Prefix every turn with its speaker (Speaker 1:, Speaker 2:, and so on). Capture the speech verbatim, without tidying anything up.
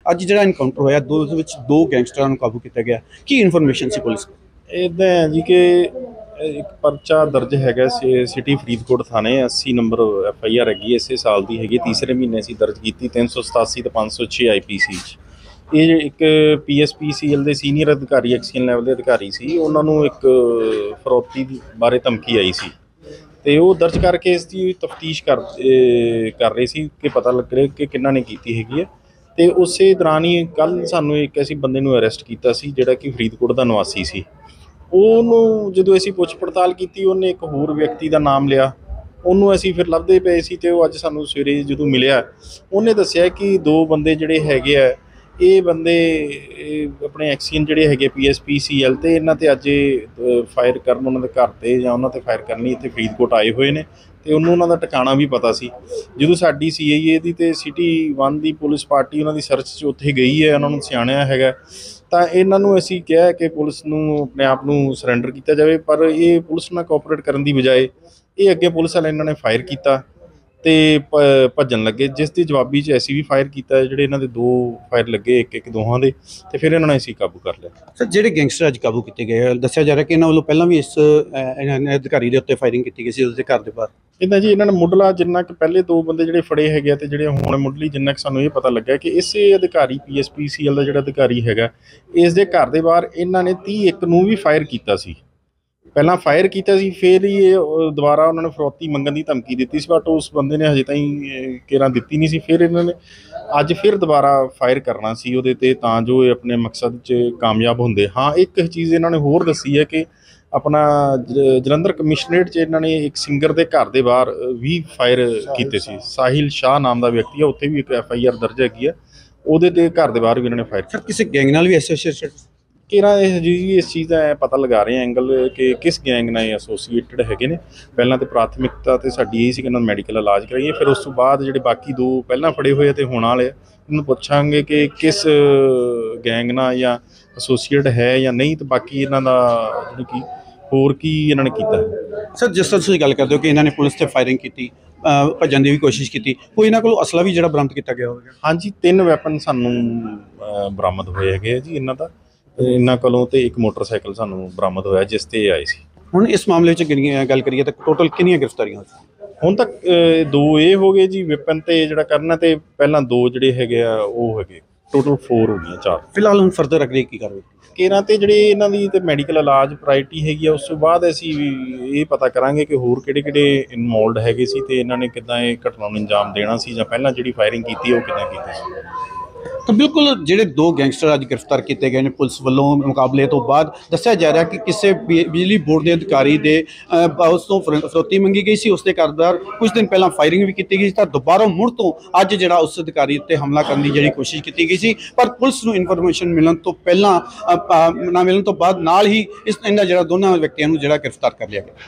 Speaker 1: ਅੱਜ ਜਿਹੜਾ ਇਨਕਾਊਂਟਰ ਹੋਇਆ ਦੋ ਦੇ ਵਿੱਚ ਦੋ ਗੈਂਗਸਟਰਾਂ ਨੂੰ ਕਾਬੂ ਕੀਤਾ ਗਿਆ, ਕੀ ਇਨਫੋਰਮੇਸ਼ਨ ਸੀ ਪੁਲਿਸ ਕੋਲ?
Speaker 2: ਇੱਦਾਂ ਹੈ ਜੀ ਕਿ ਇੱਕ ਪਰਚਾ ਦਰਜ ਹੈਗਾ ਸੀ ਸਿਟੀ ਫਰੀਦਕੋਟ ਥਾਣੇ ਅੱਸੀ ਨੰਬਰ ਐਫ ਆਈ ਆਰ ਹੈਗੀ, ਇਸੇ ਸਾਲ ਦੀ ਹੈਗੀ, ਤੀਸਰੇ ਮਹੀਨੇ ਅਸੀਂ ਦਰਜ ਕੀਤੀ ਤਿੰਨ ਸੌ ਸਤਾਸੀ ਤੇ ਪੰਜ ਸੌ ਛੇ ਆਈ ਪੀ ਸੀ 'ਚ। ਇਹ ਇੱਕ P S P C L ਦੇ ਸੀਨੀਅਰ ਅਧਿਕਾਰੀ, ਐਕਸੀਅਨ ਲੈਵਲ ਦੇ ਅਧਿਕਾਰੀ ਸੀ, ਉਹਨਾਂ ਨੂੰ ਇੱਕ ਫਰੋਤੀ ਬਾਰੇ ਧਮਕੀ ਆਈ ਸੀ ਤੇ ਉਹ ਦਰਜ ਕਰਕੇ ਇਸ ਦੀ ਤਫਤੀਸ਼ ਕਰ ਕਰ ਰਹੇ ਸੀ ਕਿ ਪਤਾ ਲੱਗ ਰਿਹਾ ਕਿ ਕਿਹਨਾਂ ਨੇ ਕੀਤੀ ਹੈਗੀ ਹੈ। ਤੇ ਉਸੇ ਦੌਰਾਨ ਹੀ ਕੱਲ੍ਹ ਸਾਨੂੰ ਇੱਕ ਅਸੀਂ ਬੰਦੇ ਨੂੰ ਅਰੈਸਟ ਕੀਤਾ ਸੀ ਜਿਹੜਾ ਕਿ ਫਰੀਦਕੋਟ ਦਾ ਨਿਵਾਸੀ ਸੀ। ਉਹਨੂੰ ਜਦੋਂ ਅਸੀਂ ਪੁੱਛ ਪੜਤਾਲ ਕੀਤੀ, ਉਹਨੇ ਇੱਕ ਹੋਰ ਵਿਅਕਤੀ ਦਾ ਨਾਮ ਲਿਆ, ਉਹਨੂੰ ਅਸੀਂ ਫਿਰ ਲੱਭਦੇ ਪਏ ਸੀ ਤੇ ਉਹ ਅੱਜ ਸਾਨੂੰ ਸਵੇਰੇ ਜਦੋਂ ਮਿਲਿਆ ਉਹਨੇ ਦੱਸਿਆ ਕਿ ਦੋ ਬੰਦੇ ਜਿਹੜੇ ਹੈਗੇ ਆ, ਇਹ ਬੰਦੇ ਆਪਣੇ ਐਕਸੀਅਨ ਜਿਹੜੇ ਹੈਗੇ ਪੀ ਐਸ ਪੀ ਸੀ ਐਲ ਤੇ ਇਹਨਾਂ ਤੇ ਅੱਜ ਫਾਇਰ ਕਰਨ ਉਹਨਾਂ ਦੇ ਘਰ ਤੇ ਜਾਂ ਉਹਨਾਂ ਤੇ ਫਾਇਰ ਕਰਨ ਲਈ ਇੱਥੇ ਫਰੀਦਕੋਟ ਆਏ ਹੋਏ ਨੇ ਤੇ ਉਹਨੂੰ ਉਹਨਾਂ ਦਾ ਟਿਕਾਣਾ ਵੀ ਪਤਾ ਸੀ। ਜਦੋਂ ਸਾਡੀ ਸੀ ਆਈ ਏ ਦੀ ਤੇ ਸਿਟੀ ਵਨ ਦੀ ਪੁਲਿਸ ਪਾਰਟੀ ਉਹਨਾਂ ਦੀ ਸਰਚ 'ਚ ਉੱਥੇ ਗਈ ਹੈ, ਉਹਨਾਂ ਨੂੰ ਸਿਆਣਿਆ ਹੈਗਾ, ਤਾਂ ਇਹਨਾਂ ਨੂੰ ਅਸੀਂ ਕਿਹਾ ਕਿ ਪੁਲਿਸ ਨੂੰ ਆਪਣੇ ਆਪ ਨੂੰ ਸਰੈਂਡਰ ਕੀਤਾ ਜਾਵੇ, ਪਰ ਇਹ ਪੁਲਿਸ ਨਾਲ ਕੋਆਪਰੇਟ ਕਰਨ ਦੀ ਬਜਾਏ ਇਹ ਅੱਗੇ ਪੁਲਿਸ ਵਾਲੇ ਇਹਨਾਂ ਨੇ ਫਾਇਰ ਕੀਤਾ ਤੇ ਭ ਭੱਜਣ ਲੱਗੇ, ਜਿਸ ਦੀ ਜਵਾਬੀ 'ਚ ਅਸੀਂ ਵੀ ਫਾਇਰ ਕੀਤਾ। ਜਿਹੜੇ ਇਹਨਾਂ ਦੇ ਦੋ ਫਾਇਰ ਲੱਗੇ ਇੱਕ ਇੱਕ ਦੋਹਾਂ ਦੇ, ਤੇ ਫਿਰ ਇਹਨਾਂ ਨੇ ਅਸੀਂ ਕਾਬੂ ਕਰ ਲਿਆ।
Speaker 1: ਸਰ, ਜਿਹੜੇ ਗੈਂਗਸਟਰ ਅੱਜ ਕਾਬੂ ਕੀਤੇ ਗਏ, ਦੱਸਿਆ ਜਾ ਰਿਹਾ ਕਿ ਇਹਨਾਂ ਵੱਲੋਂ ਪਹਿਲਾਂ ਵੀ ਇਸ ਅਧਿਕਾਰੀ ਦੇ ਉੱਤੇ ਫਾਇਰਿੰਗ ਕੀਤੀ ਗਈ ਸੀ ਉਸਦੇ ਘਰ ਦੇ ਬਾਹਰ।
Speaker 2: ਇੱਦਾਂ ਜੀ ਇਹਨਾਂ ਨੇ ਮੁੱਢਲਾ ਜਿੰਨਾ ਕਿ ਪਹਿਲੇ ਦੋ ਬੰਦੇ ਜਿਹੜੇ ਫੜੇ ਹੈਗੇ ਆ ਤੇ ਜਿਹੜੇ ਹੁਣ ਮੁੱਢਲੀ ਜਿੰਨਾ ਕਿ ਸਾਨੂੰ ਇਹ ਪਤਾ ਲੱਗਾ ਕਿ ਇਸੇ ਅਧਿਕਾਰੀ ਪੀ ਐਸ ਪੀ ਸੀ ਐਲ ਦਾ ਜਿਹੜਾ ਅਧਿਕਾਰੀ ਹੈਗਾ, ਇਸ ਦੇ ਘਰ ਦੇ ਬਾਹਰ ਇਹਨਾਂ ਨੇ ਤੀਹ ਇੱਕ ਨੂੰ ਵੀ ਫਾਇਰ ਕੀਤਾ ਸੀ। ਪਹਿਲਾਂ ਫਾਇਰ ਕੀਤਾ ਸੀ, ਫਿਰ ਹੀ ਇਹ ਦੁਬਾਰਾ ਉਹਨਾਂ ਨੇ ਫਰੋਤੀ ਮੰਗਣ ਦੀ ਧਮਕੀ ਦਿੱਤੀ ਸੀ, ਬਟ ਉਸ ਬੰਦੇ ਨੇ ਹਜੇ ਤਾਈਂ ਕੇਰਾਂ ਦਿੱਤੀ ਨਹੀਂ ਸੀ। ਫਿਰ ਇਹਨਾਂ ਨੇ ਅੱਜ ਫਿਰ ਦੁਬਾਰਾ ਫਾਇਰ ਕਰਨਾ ਸੀ ਉਹਦੇ 'ਤੇ, ਤਾਂ ਜੋ ਇਹ ਆਪਣੇ ਮਕਸਦ 'ਚ ਕਾਮਯਾਬ ਹੁੰਦੇ। ਹਾਂ, ਇੱਕ ਚੀਜ਼ ਇਹਨਾਂ ਨੇ ਹੋਰ ਦੱਸੀ ਹੈ ਕਿ ਆਪਣਾ ਜਲੰਧਰ ਕਮਿਸ਼ਨਰੇਟ 'ਚ ਇਹਨਾਂ ਨੇ ਇੱਕ ਸਿੰਗਰ ਦੇ ਘਰ ਦੇ ਬਾਹਰ ਵੀ ਫਾਇਰ ਕੀਤੇ ਸੀ। ਸਾਹਿਲ ਸ਼ਾਹ ਨਾਮ ਦਾ ਵਿਅਕਤੀ ਹੈ, ਉੱਥੇ ਵੀ ਇੱਕ ਐਫ ਆਈ ਆਰ ਦਰਜ ਹੈਗੀ ਹੈ, ਉਹਦੇ 'ਤੇ ਘਰ ਦੇ ਬਾਹਰ ਵੀ ਇਹਨਾਂ ਨੇ ਫਾਇਰ ਕੀਤਾ।
Speaker 1: ਕਿਸੇ ਗੈਂਗ ਨਾਲ ਵੀ ਐਸੋਸੀਏਟਡ?
Speaker 2: ਕਿਹੜਾ ਇਹ ਜੀ ਇਸ ਚੀਜ਼ ਦਾ ਪਤਾ ਲਗਾ ਰਹੇ ਐਂਗਲ ਕਿ ਕਿਸ ਗੈਂਗ ਨਾਲ ਐਸੋਸੀਏਟਡ ਹੈਗੇ ਨੇ। ਪਹਿਲਾਂ ਤਾਂ ਪ੍ਰਾਥਮਿਕਤਾ ਤੇ ਸਾਡੀ ਇਹ ਸੀ ਕਿ ਇਹਨਾਂ ਦਾ ਮੈਡੀਕਲ ਇਲਾਜ ਕਰਾਈਏ, ਫਿਰ ਉਸ ਤੋਂ ਬਾਅਦ ਜਿਹੜੇ ਬਾਕੀ ਦੋ ਪਹਿਲਾਂ ਫੜੇ ਹੋਏ ਤੇ ਹੁਣ ਵਾਲੇ ਇਹਨੂੰ ਪੁੱਛਾਂਗੇ ਕਿ ਕਿਸ ਗੈਂਗ ਨਾਲ ਜਾਂ ਐਸੋਸੀਏਟ ਹੈ ਜਾਂ ਨਹੀਂ, ਤੇ ਬਾਕੀ ਇਹਨਾਂ ਦਾ ਜਿਹੜੀ ਕਿ ਹੋਰ ਕੀ ਇਹਨਾਂ ਨੇ ਕੀਤਾ ਹੈ।
Speaker 1: ਸਰ, ਜਿਸ ਤਰ੍ਹਾਂ ਤੁਸੀਂ ਗੱਲ ਕਰਦੇ ਹੋ ਕਿ ਇਹਨਾਂ ਨੇ ਪੁਲਿਸ 'ਤੇ ਫਾਇਰਿੰਗ ਕੀਤੀ, ਭੱਜਣ ਦੀ ਵੀ ਕੋਸ਼ਿਸ਼ ਕੀਤੀ, ਕੋਈ ਇਹਨਾਂ ਕੋਲੋਂ ਅਸਲਾ ਵੀ ਜਿਹੜਾ ਬਰਾਮਦ ਕੀਤਾ ਗਿਆ ਹੋਵੇਗਾ?
Speaker 2: ਹਾਂਜੀ, ਤਿੰਨ ਵੈਪਨ ਸਾਨੂੰ ਬਰਾਮਦ ਹੋਏ ਹੈਗੇ ਆ ਜੀ ਇਹਨਾਂ ਦਾ, ਇਹਨਾਂ ਕੋਲੋਂ, ਤੇ ਇੱਕ ਮੋਟਰਸਾਈਕਲ ਸਾਨੂੰ ਬਰਾਮਦ ਹੋਇਆ ਜਿਸ ਤੇ ਆਏ ਸੀ।
Speaker 1: ਹੁਣ ਇਸ ਮਾਮਲੇ 'ਚ ਗੱਲ ਕਰੀਏ ਤਾਂ ਟੋਟਲ ਕਿੰਨੀਆਂ ਗ੍ਰਿਫਤਾਰੀਆਂ ਹੋਈਆਂ?
Speaker 2: ਹੁਣ ਤੱਕ ਦੋ ਇਹ ਹੋ ਗਏ ਜੀ ਵੈਪਨ ਤੇ ਜਿਹੜਾ ਕਰਨਾ, ਤੇ ਪਹਿਲਾਂ ਦੋ ਜਿਹੜੇ ਹੈਗੇ ਆ ਉਹ ਹੈਗੇ, ਟੋਟਲ ਫੋਰ ਹੋ ਗਈਆਂ, ਚਾਰ।
Speaker 1: ਫਿਲਹਾਲ ਹੁਣ ਫਰਦਰ ਅਗਲੀ ਕੀ ਕਾਰਵਾਈ?
Speaker 2: ਕੇਰਾਂ ਤੇ ਜਿਹੜੇ ਇਹਨਾਂ ਦੀ ਤੇ ਮੈਡੀਕਲ ਇਲਾਜ ਪ੍ਰਾਇਰਟੀ ਹੈਗੀ ਆ, ਉਸ ਤੋਂ ਬਾਅਦ ਅਸੀਂ ਇਹ ਪਤਾ ਕਰਾਂਗੇ ਕਿ ਹੋਰ ਕਿਹੜੇ ਕਿਹੜੇ ਇਨਵੋਲਡ ਹੈਗੇ ਸੀ ਤੇ ਇਹਨਾਂ ਨੇ ਕਿੱਦਾਂ ਇਹ ਘਟਨਾ ਨੂੰ ਅੰਜਾਮ ਦੇਣਾ ਸੀ, ਜਾਂ ਪਹਿਲਾਂ ਜਿਹੜੀ ਫਾਇਰਿੰਗ ਕੀਤੀ ਉਹ ਕਿੱਦਾਂ ਕੀਤੀ ਸੀ।
Speaker 1: ਤਾਂ ਬਿਲਕੁਲ ਜਿਹੜੇ ਦੋ ਗੈਂਗਸਟਰ ਅੱਜ ਗ੍ਰਿਫਤਾਰ ਕੀਤੇ ਗਏ ਨੇ ਪੁਲਿਸ ਵੱਲੋਂ, ਮੁਕਾਬਲੇ ਤੋਂ ਬਾਅਦ ਦੱਸਿਆ ਜਾ ਰਿਹਾ ਕਿ ਕਿਸੇ ਬਿਜਲੀ ਬੋਰਡ ਦੇ ਅਧਿਕਾਰੀ ਦੇ ਉਸ ਤੋਂ ਫਰੋਤੀ ਮੰਗੀ ਗਈ ਸੀ, ਉਸ ਦੇ ਘਰ ਬਾਹਰ ਕੁਝ ਦਿਨ ਪਹਿਲਾਂ ਫਾਇਰਿੰਗ ਵੀ ਕੀਤੀ ਗਈ ਸੀ, ਤਾਂ ਦੁਬਾਰਾ ਮੁੜ ਤੋਂ ਅੱਜ ਜਿਹੜਾ ਉਸ ਅਧਿਕਾਰੀ ਉੱਤੇ ਹਮਲਾ ਕਰਨ ਦੀ ਜਿਹੜੀ ਕੋਸ਼ਿਸ਼ ਕੀਤੀ ਗਈ ਸੀ, ਪਰ ਪੁਲਿਸ ਨੂੰ ਇਨਫੋਰਮੇਸ਼ਨ ਮਿਲਣ ਤੋਂ ਪਹਿਲਾਂ ਨਾ ਮਿਲਣ ਤੋਂ ਬਾਅਦ ਨਾਲ ਹੀ ਇਸ ਇਹਨਾਂ ਜਿਹੜਾ ਦੋਨਾਂ ਵਿਅਕਤੀਆਂ ਨੂੰ ਜਿਹੜਾ ਗ੍ਰਿਫਤਾਰ ਕਰ ਲਿਆ ਗਿਆ।